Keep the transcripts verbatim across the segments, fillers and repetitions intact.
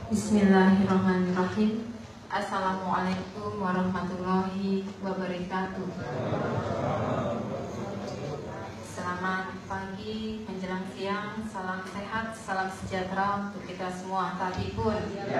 Bismillahirrahmanirrahim. Assalamualaikum warahmatullahi wabarakatuh. Selamat pagi menjelang siang, salam sehat, salam sejahtera untuk kita semua. Tapi pun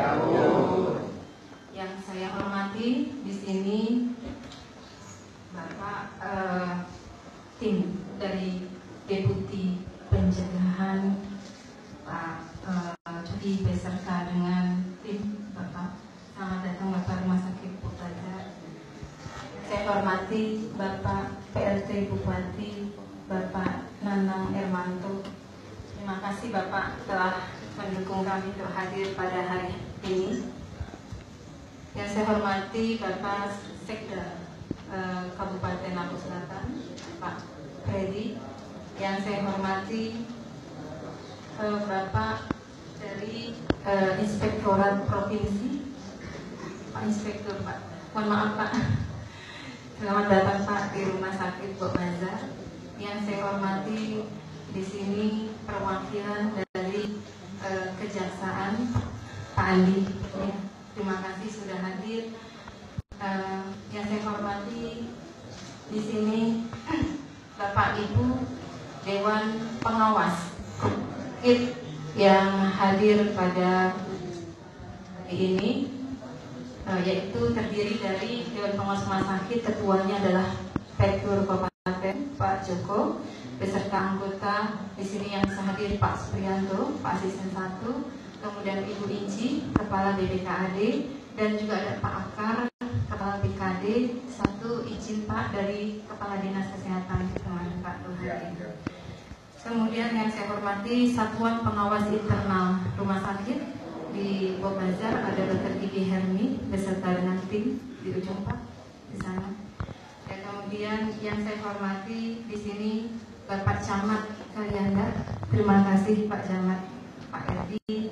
yang saya hormati di sini Bapak eh, tim dari Deputi Pencegahan Pak uh, Jody beserta dengan tim Bapak. Selamat datang Bapak Rumah Sakit Pupajar. Saya hormati Bapak P L T Bupati Bapak Nanang Ermanto. Terima kasih Bapak telah mendukung kami untuk hadir pada hari ini. Yang saya hormati Bapak Sekda uh, Kabupaten Lampung Selatan Pak Freddy. Yang saya hormati uh, Bapak dari uh, Inspektorat Provinsi, Pak Inspektur Pak, mohon maaf Pak. Selamat datang Pak di Rumah Sakit Bokmazar. Yang saya hormati di sini perwakilan dari uh, Kejaksaan Pak Andi. Ya, terima kasih sudah hadir. Uh, yang saya hormati di sini Bapak Ibu Dewan Pengawas I T yang hadir pada hari ini, uh, yaitu terdiri dari Dewan Pengawas Rumah Sakit. Ketuanya adalah Rektor Kabupaten Pak Joko beserta anggota di sini yang hadir Pak Supriyanto, Pak Asisten satu, kemudian Ibu Inci, Kepala B B K A D, dan juga ada Pak Akar, Kepala B K D satu, izin Pak dari Kepala Dinas Kesehatan kemarin Pak Tuhari. Kemudian yang saya hormati Satuan Pengawas Internal Rumah Sakit di Bokmazar, ada Dokter Gigi Hermi beserta dengan tim di ujung Pak di sana. Dan kemudian yang saya hormati di sini Bapak Camat Kalianda. Terima kasih Pak Camat, Pak Edi